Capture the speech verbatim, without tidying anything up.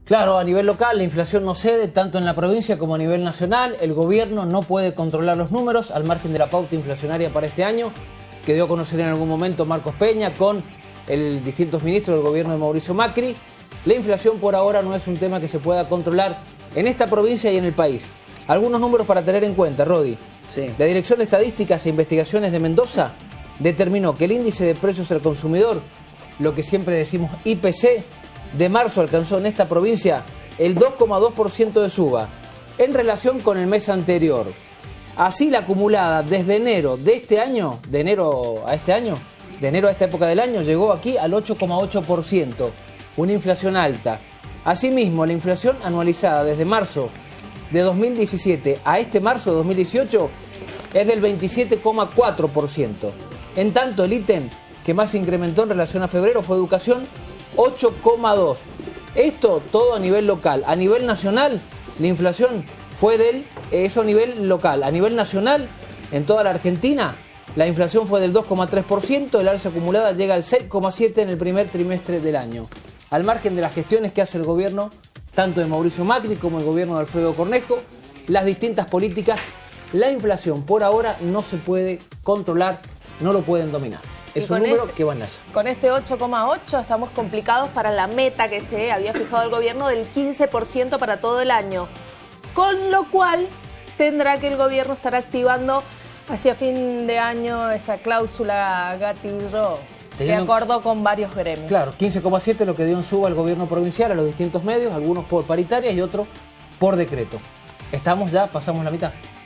Claro, a nivel local la inflación no cede tanto en la provincia como a nivel nacional. El gobierno no puede controlar los números al margen de la pauta inflacionaria para este año, que dio a conocer en algún momento Marcos Peña con el distintos ministros del gobierno de Mauricio Macri. La inflación por ahora no es un tema que se pueda controlar en esta provincia y en el país. Algunos números para tener en cuenta, Rodi. Sí. La Dirección de Estadísticas e Investigaciones de Mendoza determinó que el índice de precios al consumidor, lo que siempre decimos I P C, de marzo alcanzó en esta provincia el dos coma dos por ciento de suba en relación con el mes anterior. Así la acumulada desde enero de este año, de enero a este año, de enero a esta época del año, llegó aquí al ocho coma ocho por ciento, una inflación alta. Asimismo, la inflación anualizada desde marzo de dos mil diecisiete a este marzo de dos mil dieciocho es del veintisiete coma cuatro por ciento. En tanto, el ítem que más se incrementó en relación a febrero fue educación, ocho coma dos. Esto todo a nivel local. A nivel nacional, la inflación fue del, eso a nivel local. A nivel nacional, en toda la Argentina, la inflación fue del dos coma tres por ciento, el alza acumulada llega al seis coma siete por ciento en el primer trimestre del año. Al margen de las gestiones que hace el gobierno, tanto de Mauricio Macri como el gobierno de Alfredo Cornejo, las distintas políticas, la inflación por ahora no se puede controlar, no lo pueden dominar. Es un número este, que va a nacer. Con este ocho coma ocho estamos complicados para la meta que se había fijado el gobierno del quince por ciento para todo el año. Con lo cual tendrá que el gobierno estar activando hacia fin de año esa cláusula gatillo que acordó con varios gremios. Claro, quince coma siete lo que dio en suba el gobierno provincial a los distintos medios, algunos por paritarias y otros por decreto. Estamos ya, pasamos la mitad.